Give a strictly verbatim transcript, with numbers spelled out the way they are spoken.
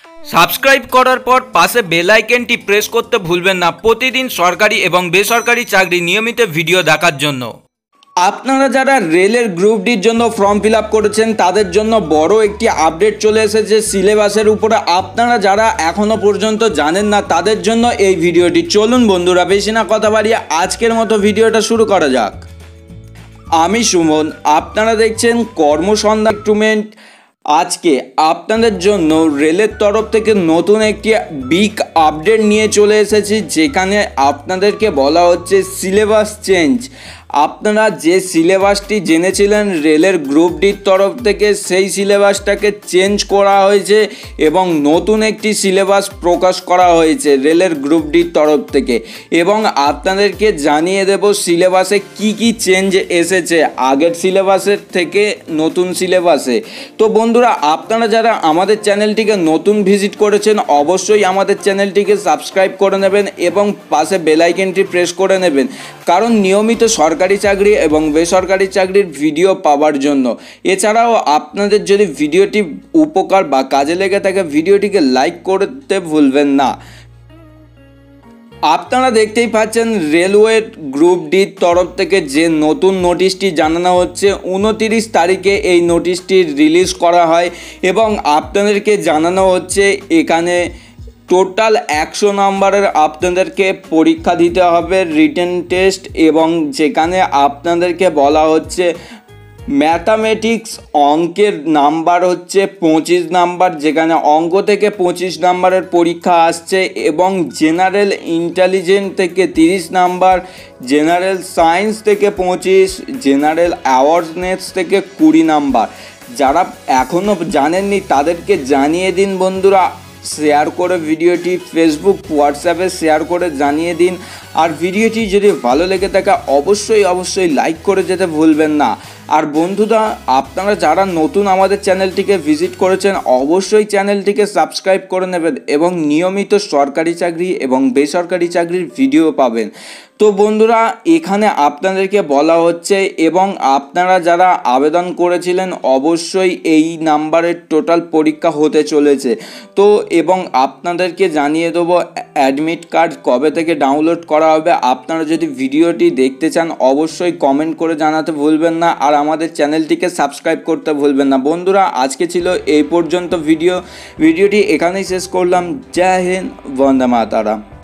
Subscribe করার পর পাশে বেল আইকনটি প্রেস করতে ভুলবেন না প্রতিদিন সরকারি এবং বেসরকারি চাকরি নিয়মিত ভিডিও দেখার জন্য। আপনারা যারা রেলের গ্রুপ ডির জন্য ফর্ম ফিল আপ করেছেন তাদের জন্য বড় একটি আপডেট চলে এসেছে সিলেবাসের উপরে। আপনারা যারা এখনও পর্যন্ত জানেন না তাদের জন্য এই ভিডিওটি। চলুন বন্ধুরা, বেশি না কথা বাড়িয়ে আজকের মতো ভিডিওটা শুরু করা যাক। আমি সুমন, আপনারা দেখছেন কর্মসন্ধান রিক্রুটমেন্ট। আজকে আপনাদের জন্য রেলের তরফ থেকে নতুন একটি বিগ আপডেট নিয়ে চলে এসেছি, যেখানে আপনাদেরকে বলা হচ্ছে সিলেবাস চেঞ্জ। আপনারা যে সিলেবাসটি জেনেছিলেন রেলের গ্রুপ ডির তরফ থেকে, সেই সিলেবাসটাকে চেঞ্জ করা হয়েছে এবং নতুন একটি সিলেবাস প্রকাশ করা হয়েছে রেলের গ্রুপ ডির তরফ থেকে। এবং আপনাদেরকে জানিয়ে দেব সিলেবাসে কি কি চেঞ্জ এসেছে আগের সিলেবাসের থেকে নতুন সিলেবাসে। তো বন্ধুরা, আপনারা যারা আমাদের চ্যানেলটিকে নতুন ভিজিট করেছেন অবশ্যই আমাদের চ্যানেলটিকে সাবস্ক্রাইব করে নেবেন এবং পাশে বেল আইকনটি প্রেস করে নেবেন, কারণ নিয়মিত সরকারি চাকরি এবং বেসরকারি চাকরির ভিডিও পাওয়ার জন্য। এছাড়াও আপনাদের যদি ভিডিওটি উপকার বা কাজে লেগে থাকে ভিডিওটিকে লাইক করতে ভুলবেন না। আপনারা দেখতেই পাচ্ছেন রেলওয়ে গ্রুপ ডির তরফ থেকে যে নতুন নোটিশটি জানানো হচ্ছে, উনতিরিশ তারিখে এই নোটিশটি রিলিজ করা হয় এবং আপনাদেরকে জানানো হচ্ছে এখানে টোটাল একশো নম্বরের আপনাদেরকে পরীক্ষা দিতে হবে, রিটেন টেস্ট, এবং যেখানে আপনাদেরকে বলা হচ্ছে ম্যাথামেটিক্স অঙ্কের নাম্বার হচ্ছে পঁচিশ নাম্বার, যেখানে অঙ্ক থেকে পঁচিশ নাম্বারের পরীক্ষা আসছে, এবং জেনারেল ইন্টেলিজেন্স থেকে তিরিশ নাম্বার, জেনারেল সায়েন্স থেকে পঁচিশ, জেনারেল অ্যাওয়ারনেস থেকে কুড়ি নাম্বার। যারা এখনও জানেননি তাদেরকে জানিয়ে দিন বন্ধুরা, শেয়ার করে ভিডিওটি ফেসবুক হোয়াটসঅ্যাপে শেয়ার করে জানিয়ে দিন। আর ভিডিওটি যদি ভালো লেগে থাকে অবশ্যই অবশ্যই লাইক করে যেতে ভুলবেন না। আর বন্ধুরা, আপনারা যারা নতুন আমাদের চ্যানেলটিকে ভিজিট করেছেন অবশ্যই চ্যানেলটিকে সাবস্ক্রাইব করে নেবেন এবং নিয়মিত সরকারি চাকরি এবং বেসরকারি চাকরির ভিডিও পাবেন। তো বন্ধুরা, এখানে আপনাদেরকে বলা হচ্ছে এবং আপনারা যারা আবেদন করেছিলেন অবশ্যই এই নাম্বারের টোটাল পরীক্ষা হতে চলেছে। তো এবং আপনাদেরকে জানিয়ে দেবো অ্যাডমিট কার্ড কবে থেকে ডাউনলোড করা হবে। আপনারা যদি ভিডিওটি দেখতে চান অবশ্যই কমেন্ট করে জানাতে ভুলবেন না, আর আমাদের চ্যানেলটিকে সাবস্ক্রাইব করতে ভুলবেন না। বন্ধুরা, আজকে ছিল এই পর্যন্ত ভিডিও ভিডিওটি এখানেই শেষ করলাম। জয় হিন্দ, বন্দে মাতরম।